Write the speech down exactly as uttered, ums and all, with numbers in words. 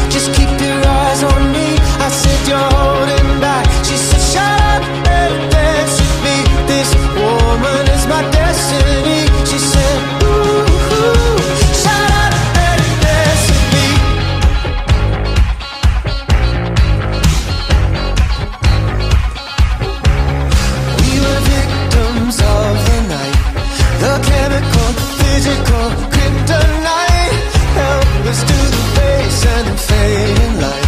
just keep your eyes on me. I said you're holding back. She said shut up and dance with me. This woman is my destiny. She said ooh, ooh, shut up and dance with me. We were victims of the night, the chemical, physical kryptonite. Helpless to the face and the fading light.